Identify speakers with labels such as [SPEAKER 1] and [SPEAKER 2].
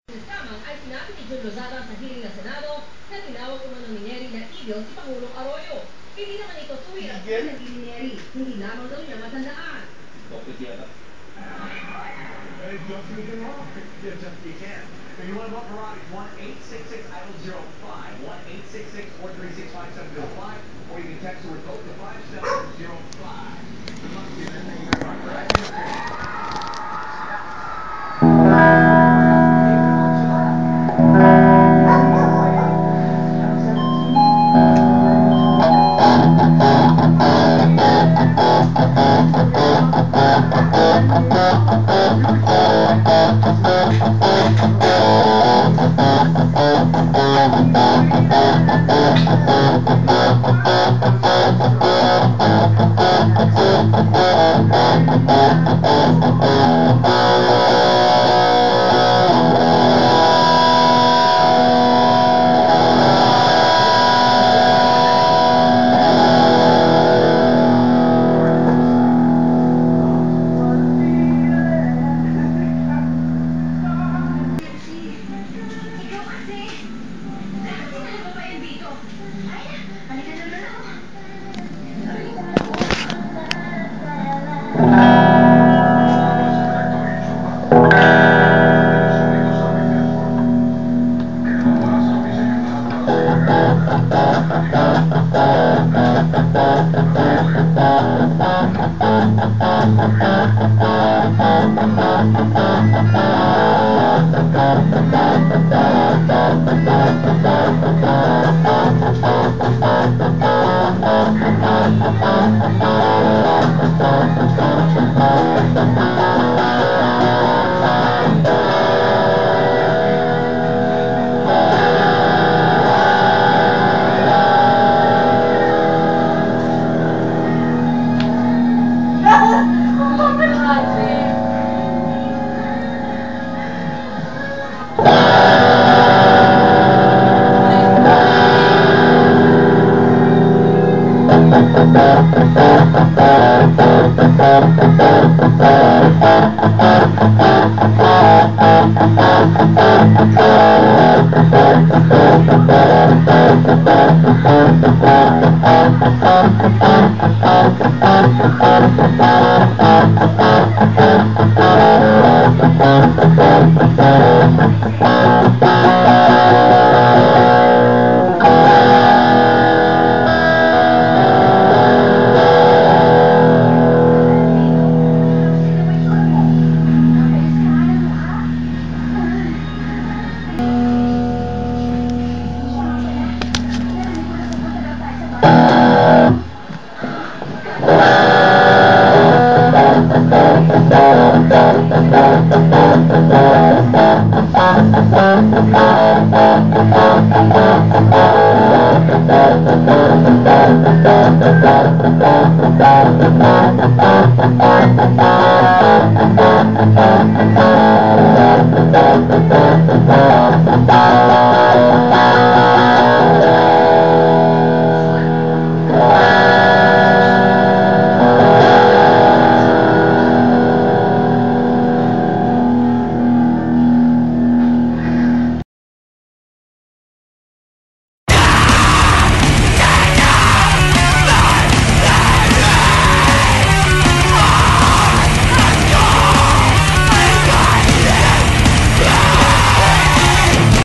[SPEAKER 1] Lamang ay sinabi ni Jun Lozada sa hearing ng Senado na tinawag umano ni Neri na evil si Pangulong Arroyo. Hindi naman ito tuwid at sinabi ni Neri, hindi lamang daw niya matandaan.
[SPEAKER 2] Just you can rock. Yeah, just you can. If you want to vote for Robbie, 1-866-IDLE-05, 1-866-436-5705, or you can text the word vote to 5705. Good luck to you. Thank you very much. Right?